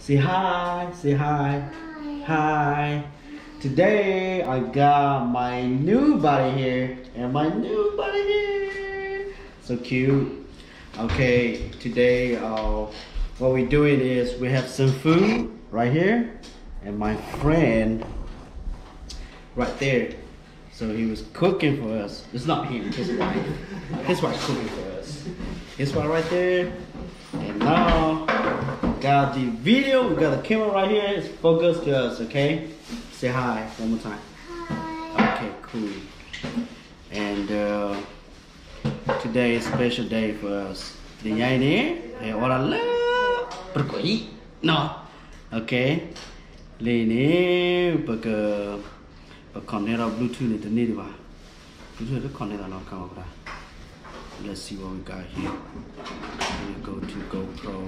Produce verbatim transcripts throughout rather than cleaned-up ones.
Say hi. Say hi. Hi. Today I got my new buddy here and my new buddy here. So cute. Okay, today uh, what we're doing is we have some food right here and my friend right there. So he was cooking for us. It's not him, his wife. His wife's cooking for us. His wife right there. And now got the video, we got the camera right here. It's focused to us, okay? Say hi one more time. Hi. Okay, cool. And uh, today is a special day for us. The yaine, what I love. No. Okay. Lene, because but connect our Bluetooth to the need Bluetooth to connect on our camera. Let's see what we got here. We go to GoPro.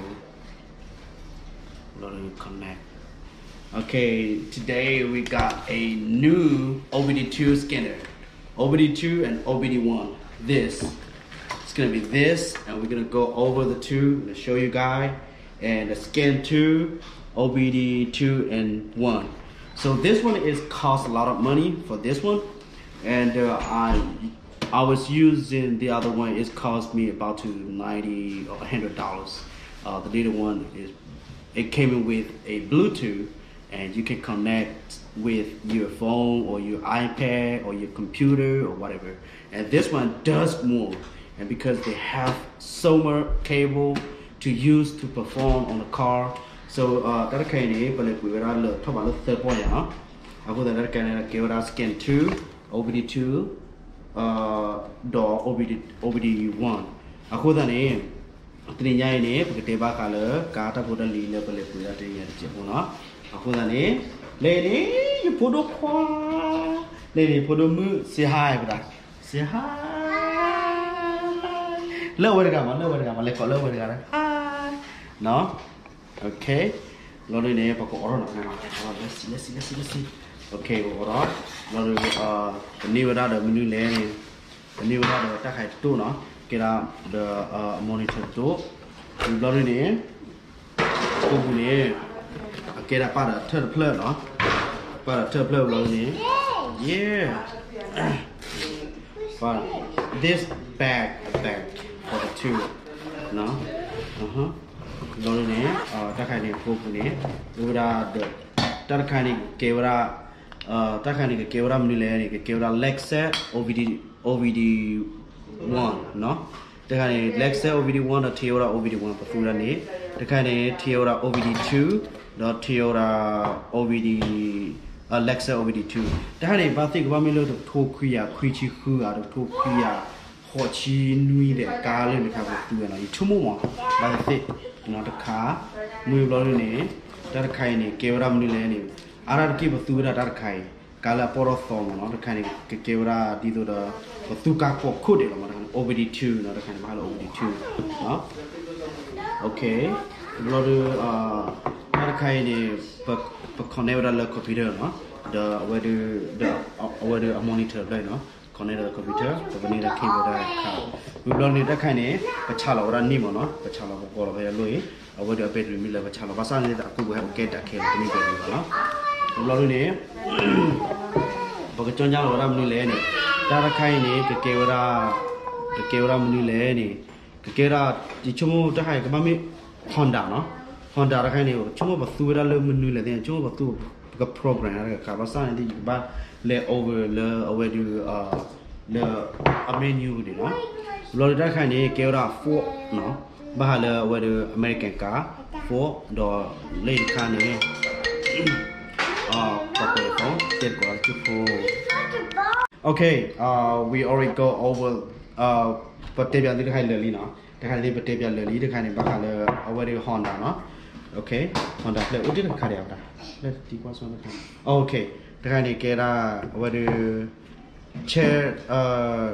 Let me connect. Okay, today we got a new O B D two scanner. O B D two and O B D one. This. It's gonna be this, and we're gonna go over the two to show you guys. And the scan two, O B D two and one. So this one is cost a lot of money for this one, and uh, I I was using the other one. It cost me about to ninety or a hundred dollars. Uh, the little one is it came in with a Bluetooth, and you can connect with your phone or your iPad or your computer or whatever. And this one does more, and because they have so much cable to use to perform on the car. So uh, that kind of but we will look talk about the third point, huh? I put that kind of give us scan two, O B D two, uh, door O B D O B D one. I put that name. Three nine name because they back color. Kata put a little bit of that in the Japona. I put that name. Lady, you put a qua. Lady, put a mood. Say hi, brother. Say hi. Lower the gamma, lower the gamma. Let's go lower the gamma. Hi. No. Okay, lalu ni apa kau orang nak? Let's see, let's see, let's see, let's see. Okay, orang. Lalu uh, ni ada menu lain. Ni ada tak hay tu no. Kira the uh, monitor tu. Lalu ni, tu ni. Kira pada third player no. Pada third player lalu ni. Yeah. Pada this bag bag for the two, no. Uh huh. Lalu ni, tak kali pun ni, udah the, tak kali kewara, tak kali kewara menilai ni, kewara Lexa O B D O B D one, no? Tak kali Lexa O B D one atau Tiora O B D one perfuran ni, tak kali Tiora O B D two, atau Tiora O B D Lexa O B D two. Tak kali pasti kau melu tu tokuya, kuici kuya, tu tokuya, hoci nui deh, kalau ni kau tu kan, itu semua, pasti. Not a car, move lorry, that kind of Kevra Mulani. I don't keep a two that are kai, Gala Porothom, not a kind of Kevra, Dido the Tuka for Kudi, O B D two, not a kind of O B D two. Okay, Lord, uh, not a kind of Conevra computer, no? The whether the whether a monitor, no? Connect the computer, the vanilla cable that we don't need that kind of a chala or a nemo, no? A chala or a Louis, or whether a bedroom mill of a chala. But I could have get that cable to me, no? Lorine, but a John or a Mulani, that a kind of the Kevra, the Kevra Mulani, the Kera, the Chumo, the high, Mammy Honda, no? Honda, kind of Chumo, but through a little Munula, then Chumo, two program, a Kabasan, but let over the over the uh the a menu, you know. Lord, that kind of Kera four, no? Bahala over the American car, four, the lady kind of uh, okay, uh, we already go over uh, but they are little high Lelina, the high liberty, the kind of Bahala over the Honda, no? Okay, Honda play. What did I carry out? Let's take one on the time. Okay. The kind of get a whether chair uh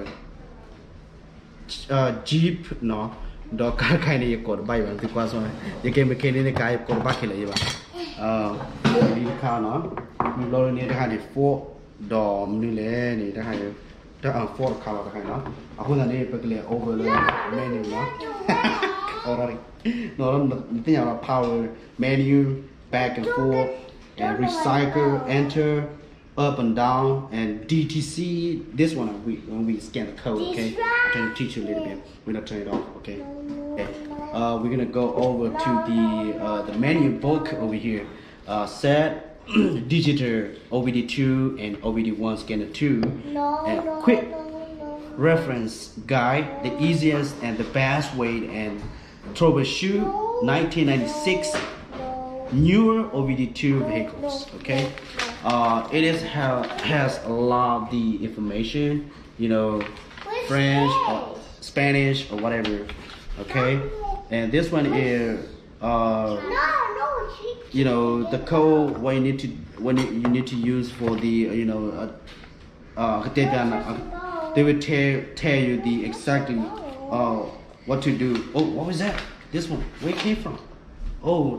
uh jeep no the car kind of got buy one because one you can make any guy got back here uh the car no you learn the kind of four door millennium the kind of the four color kind of I put the name over the menu no already. No, the thing about power menu, back and forth, and recycle, enter, up and down, and D T C. This one we when we scan the code, okay? I'm trying to teach you a little bit. We're gonna turn it off, okay? Okay. Uh, we're gonna go over to the uh, the menu book over here. Uh, set digital O B D two and O B D one scanner two, and quick reference guide, the easiest and the best way and troubleshoot nineteen ninety-six newer O B D two vehicles. Okay, uh, it is ha has a lot of the information, you know, French or Spanish or whatever. Okay, and this one is uh, you know, the code what you need to when you need to use for the you know uh, uh, they, uh, they will tell tell you the exactly uh, what to do. Oh, what was that? This one, where it came from? Oh.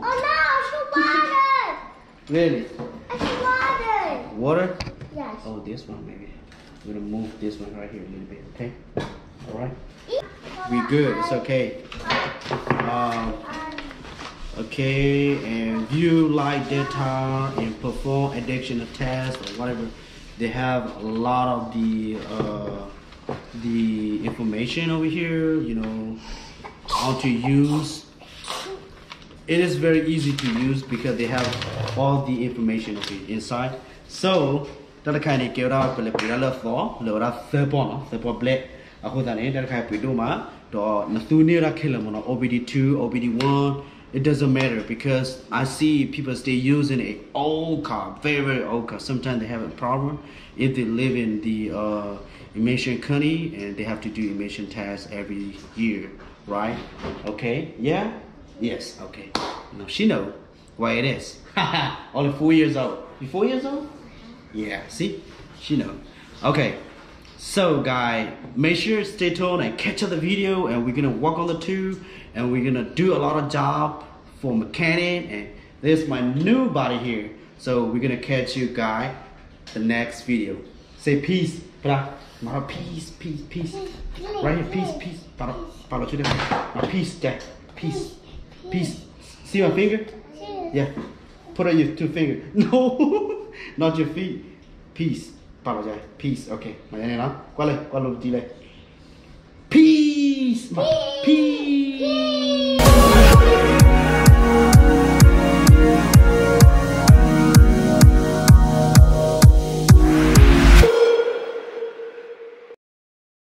Oh no, it's water. Really? It's water. Water? Yes. Oh, this one maybe. We're gonna move this one right here a little bit. Okay. All right. We good. It's okay. Um. Okay, and view light data and perform addiction test or whatever. They have a lot of the uh, the information over here. You know how to use. It is very easy to use because they have all the information okay, inside. So that kind of get out but the left for the third one, the black. I hold that in that kind of do ma. The Nathunira killer O B D two, O B D one. It doesn't matter because I see people still using a old car, very very old car. Sometimes they have a problem if they live in the uh, emission country and they have to do emission tests every year, right? Okay, yeah, yes, okay. Now she know why it is. Only four years old. You four years old? Yeah, see, she know. Okay, so guys, make sure to stay tuned and catch up the video, and we're gonna work on the two. And we're gonna do a lot of job for mechanic, and this is my new body here. So we're gonna catch you guys the next video. Say peace, bra. Peace, peace, peace. Right here, peace, peace. Para, para to them. Peace, Jack. Peace, peace. See my finger? Yeah. Put on your two fingers. No, not your feet. Peace. Para, Jack. Peace. Okay. Peace.